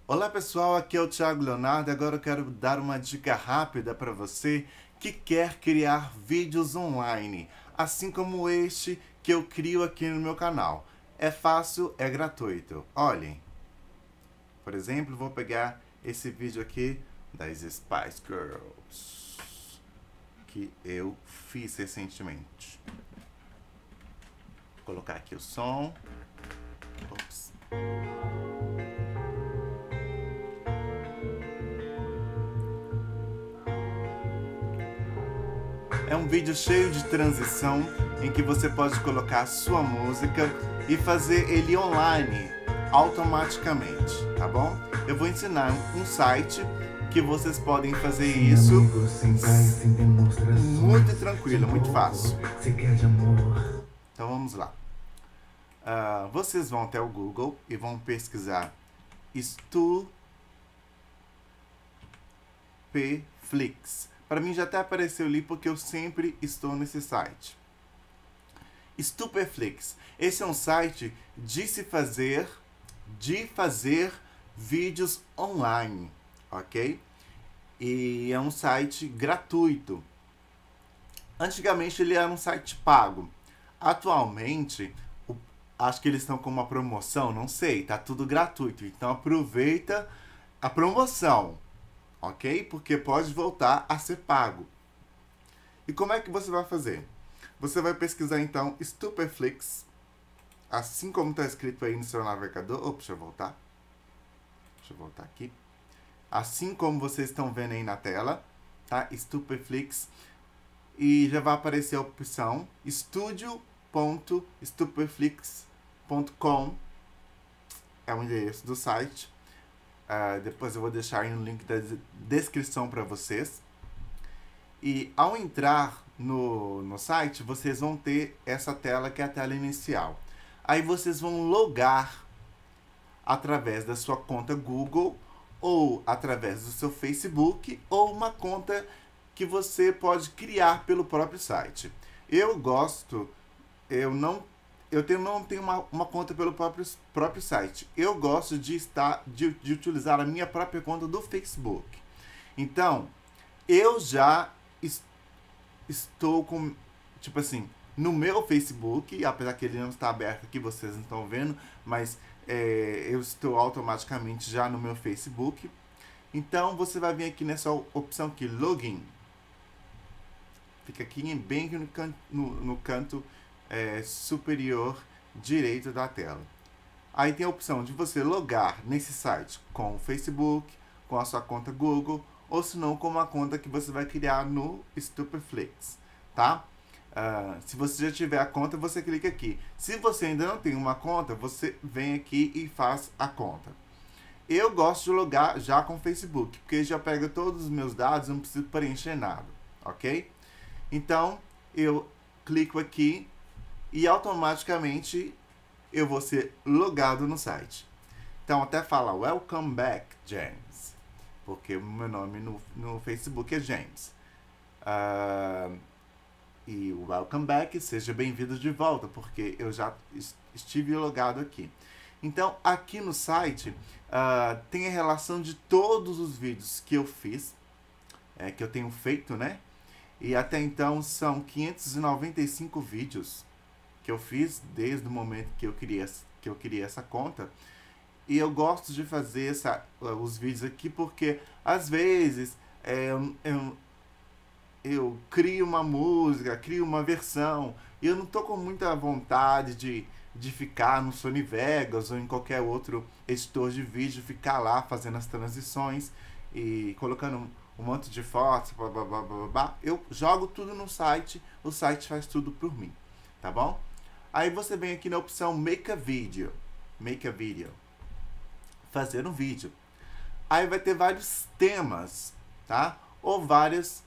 Olá pessoal, aqui é o Thiago Leonardo. Agora eu quero dar uma dica rápida para você que quer criar vídeos online, assim como este que eu crio aqui no meu canal. É fácil, é gratuito. Olhem, por exemplo, vou pegar esse vídeo aqui das Spice Girls que eu fiz recentemente. Vou colocar aqui o som. Ops. É um vídeo cheio de transição em que você pode colocar a sua música e fazer ele online automaticamente, tá bom? Eu vou ensinar um site que vocês podem fazer isso muito tranquilo, muito fácil. Então vamos lá. Vocês vão até o Google e vão pesquisar Stupeflix. Para mim já até apareceu ali porque eu sempre estou nesse site. Stupeflix. Esse é um site de fazer vídeos online, ok? E é um site gratuito. Antigamente ele era um site pago. Atualmente, acho que eles estão com uma promoção, não sei, tá tudo gratuito. Então aproveita a promoção. Ok? Porque pode voltar a ser pago. E como é que você vai fazer? Você vai pesquisar então Stupeflix, assim como está escrito aí no seu navegador. Opa, deixa eu voltar. Deixa eu voltar aqui. Assim como vocês estão vendo aí na tela, tá? Stupeflix. E já vai aparecer a opção studio.stupeflix.com. É o endereço do site. Depois eu vou deixar aí no link da descrição para vocês. E ao entrar no site, vocês vão ter essa tela que é a tela inicial. Aí vocês vão logar através da sua conta Google ou através do seu Facebook ou uma conta que você pode criar pelo próprio site. Eu não tenho uma conta pelo próprio site. Eu gosto de utilizar a minha própria conta do Facebook. Então, eu já estou com, tipo assim, no meu Facebook, apesar que ele não está aberto aqui, vocês não estão vendo, mas eu estou automaticamente já no meu Facebook. Então, você vai vir aqui nessa opção aqui, Login. Fica aqui bem no canto superior direito da tela. Aí tem a opção de você logar nesse site com o Facebook, com a sua conta Google, ou se não com uma conta que você vai criar no Stupeflix, tá? Se você já tiver a conta, você clica aqui. Se você ainda não tem uma conta, você vem aqui e faz a conta. Eu gosto de logar já com o Facebook, porque já pega todos os meus dados, não preciso preencher nada, ok? Então, eu clico aqui e automaticamente eu vou ser logado no site. Então até fala Welcome back, James, porque o meu nome no Facebook é James. E o Welcome back, seja bem-vindo de volta, porque eu já estive logado aqui. Então aqui no site tem a relação de todos os vídeos que eu fiz, que eu tenho feito, né? E até então são 595 vídeos que eu fiz desde o momento que eu criei essa conta. E eu gosto de fazer os vídeos aqui porque às vezes eu crio uma música, crio uma versão e eu não tô com muita vontade de ficar no Sony Vegas ou em qualquer outro editor de vídeo, ficar lá fazendo as transições e colocando um monte de fotos, blá, blá, blá, blá, blá. Eu jogo tudo no site, o site faz tudo por mim, tá bom? Aí você vem aqui na opção Make a Video, fazer um vídeo. Aí vai ter vários temas, tá? Ou vários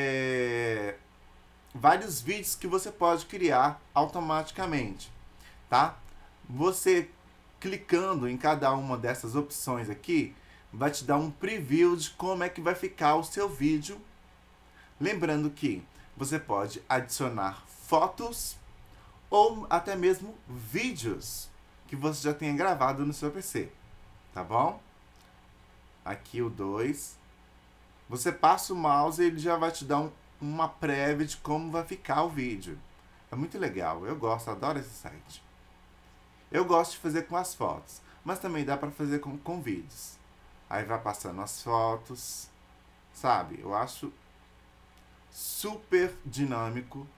vídeos que você pode criar automaticamente, tá? Você clicando em cada uma dessas opções aqui, vai te dar um preview de como é que vai ficar o seu vídeo. Lembrando que você pode adicionar fotos ou até mesmo vídeos que você já tenha gravado no seu PC, tá bom? Aqui o 2. Você passa o mouse e ele já vai te dar uma prévia de como vai ficar o vídeo. É muito legal, eu gosto, adoro esse site. Eu gosto de fazer com as fotos, mas também dá para fazer com vídeos. Aí vai passando as fotos, sabe? Eu acho super dinâmico.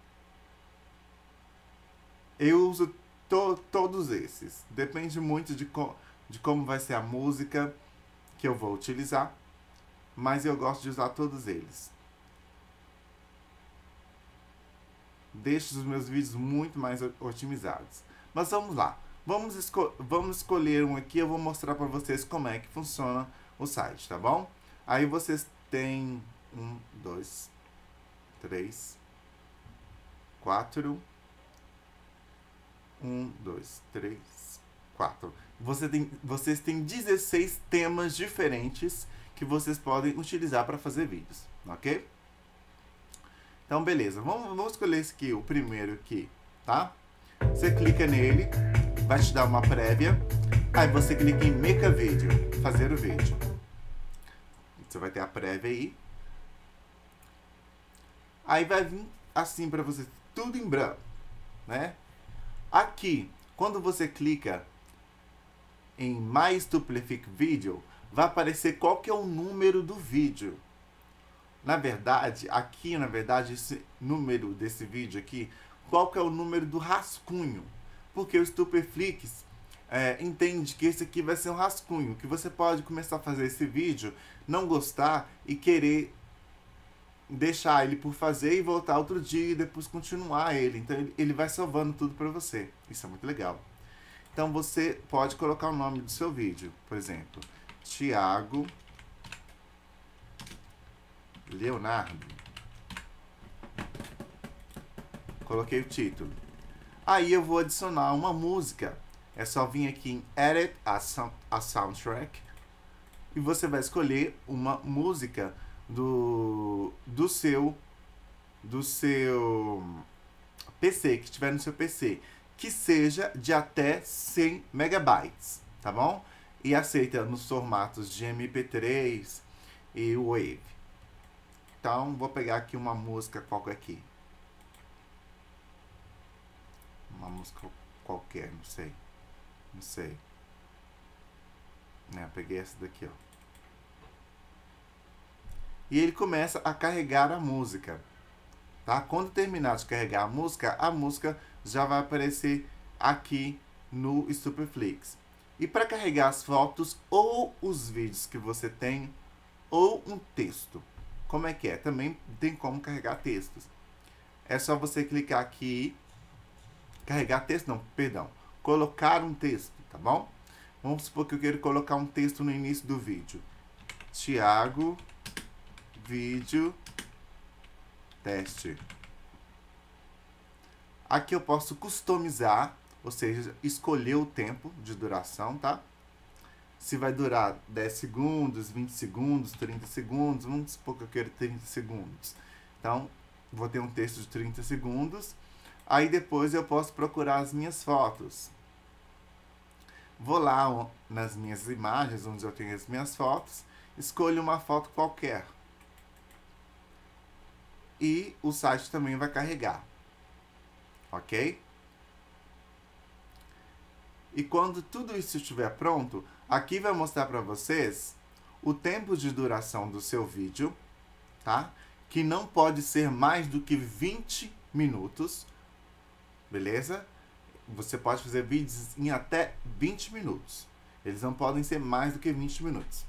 Eu uso todos esses. Depende muito de como vai ser a música que eu vou utilizar, mas eu gosto de usar todos eles. Deixo os meus vídeos muito mais otimizados. Mas vamos lá. Vamos escolher um aqui. Eu vou mostrar para vocês como é que funciona o site, tá bom? Aí vocês têm 1, 2, 3, 4. 1, 2, 3, 4. Vocês têm 16 temas diferentes que vocês podem utilizar para fazer vídeos, ok? Então, beleza. Vamos escolher esse aqui, o primeiro aqui, tá? Você clica nele, vai te dar uma prévia. Aí você clica em Make a Video, fazer o vídeo. Você vai ter a prévia aí. Aí vai vir assim para você, tudo em branco, né? Aqui, quando você clica em My Stupeflick Video, vai aparecer qual que é o número do vídeo. Na verdade, esse número desse vídeo aqui, qual que é o número do rascunho? Porque o Stupeflix entende que esse aqui vai ser um rascunho, que você pode começar a fazer esse vídeo, não gostar e querer deixar ele por fazer e voltar outro dia e depois continuar ele. Então ele vai salvando tudo para você. Isso é muito legal. Então você pode colocar o nome do seu vídeo, por exemplo, Thiago Leonardo. Coloquei o título. Aí eu vou adicionar uma música. É só vir aqui em Edit a Soundtrack e você vai escolher uma música do seu PC, que estiver no seu PC, que seja de até 100 megabytes, tá bom? E aceita nos formatos de MP3 e Wave. Então, vou pegar aqui uma música qualquer aqui. Uma música qualquer, não sei. Peguei essa daqui, ó. E ele começa a carregar a música, tá? Quando terminar de carregar a música já vai aparecer aqui no Stupeflix. E para carregar as fotos ou os vídeos que você tem, ou um texto, como é que é? Também tem como carregar textos. É só você clicar aqui, carregar texto, não, perdão, colocar um texto, tá bom? Vamos supor que eu quero colocar um texto no início do vídeo. Thiago, vídeo, teste. Aqui eu posso customizar, ou seja, escolher o tempo de duração, tá? Se vai durar 10 segundos, 20 segundos, 30 segundos, vamos supor que eu quero 30 segundos. Então, vou ter um texto de 30 segundos. Aí depois eu posso procurar as minhas fotos. Vou lá nas minhas imagens, onde eu tenho as minhas fotos, escolho uma foto qualquer. E o site também vai carregar. Ok? E quando tudo isso estiver pronto, aqui vai mostrar para vocês o tempo de duração do seu vídeo, tá? Que não pode ser mais do que 20 minutos, beleza? Você pode fazer vídeos em até 20 minutos. Eles não podem ser mais do que 20 minutos.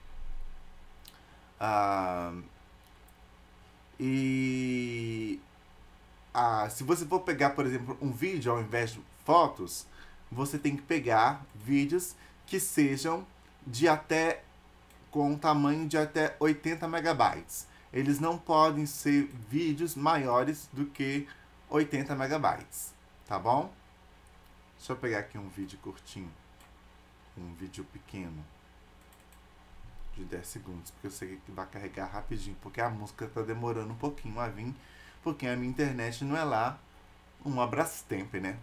Se você for pegar, por exemplo, um vídeo ao invés de fotos, você tem que pegar vídeos que sejam com um tamanho de até 80 megabytes. Eles não podem ser vídeos maiores do que 80 megabytes, tá bom? Deixa eu pegar aqui um vídeo curtinho, um vídeo pequeno, de 10 segundos, porque eu sei que vai carregar rapidinho, porque a música tá demorando um pouquinho a vir, porque a minha internet não é lá um Brastemp, né?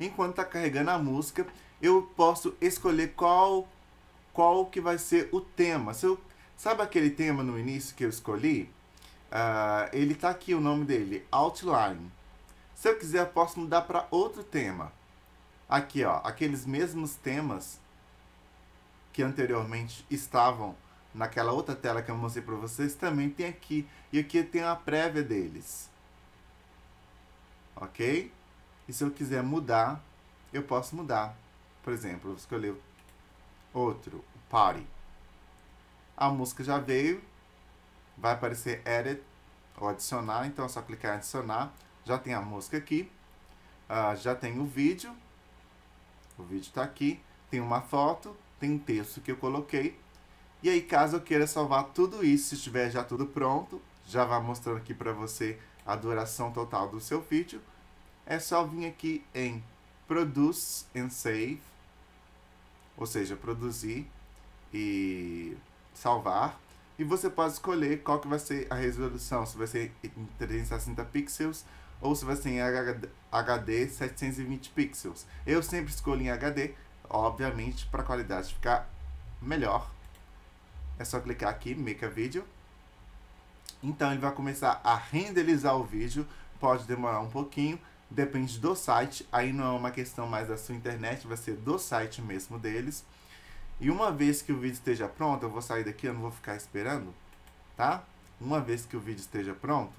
enquanto tá carregando a música, eu posso escolher qual que vai ser o tema. Sabe aquele tema no início que eu escolhi? Ele tá aqui, o nome dele, Outline. Se eu quiser, eu posso mudar para outro tema. Aqui, ó, aqueles mesmos temas que anteriormente estavam naquela outra tela que eu mostrei para vocês, também tem aqui. E aqui tem a prévia deles. Ok? E se eu quiser mudar, eu posso mudar. Por exemplo, eu vou escolher outro, Party. A música já veio, vai aparecer Edit ou adicionar, então é só clicar em adicionar. Já tem a música aqui, já tem o vídeo está aqui, tem uma foto, tem um texto que eu coloquei. E aí, caso eu queira salvar tudo isso, se estiver já tudo pronto, já vai mostrando aqui para você a duração total do seu vídeo. É só vir aqui em Produce and Save, ou seja, produzir e salvar. E você pode escolher qual que vai ser a resolução, se vai ser em 360 pixels ou se vai ser em HD 720 pixels. Eu sempre escolho em HD, obviamente, para a qualidade ficar melhor. É só clicar aqui, Make a Video. Então ele vai começar a renderizar o vídeo, pode demorar um pouquinho, depende do site, aí não é uma questão mais da sua internet, vai ser do site mesmo deles. E uma vez que o vídeo esteja pronto, eu vou sair daqui, eu não vou ficar esperando, tá? Uma vez que o vídeo esteja pronto,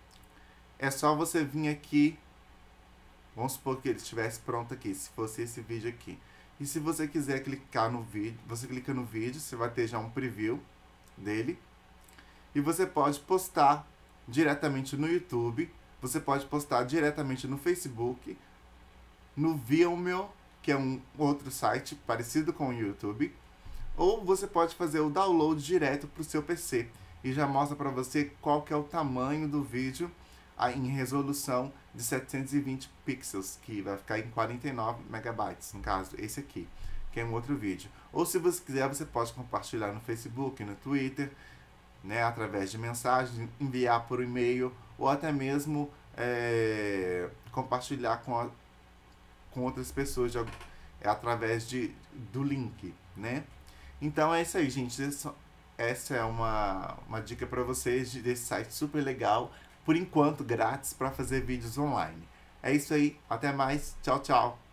é só você vir aqui, vamos supor que ele estivesse pronto aqui, se fosse esse vídeo aqui. E se você quiser clicar no vídeo, você clica no vídeo, você vai ter já um preview dele. E você pode postar diretamente no YouTube, você pode postar diretamente no Facebook, no Vimeo, que é um outro site parecido com o YouTube, ou você pode fazer o download direto para o seu PC e já mostra para você qual que é o tamanho do vídeo em resolução de 720 pixels, que vai ficar em 49 megabytes, no caso esse aqui, que é um outro vídeo. Ou se você quiser, você pode compartilhar no Facebook, no Twitter, né, através de mensagem, enviar por e-mail, ou até mesmo compartilhar com outras pessoas através do link, né? Então é isso aí, gente. Essa é uma dica para vocês desse site super legal, por enquanto grátis, para fazer vídeos online. É isso aí, até mais, tchau, tchau!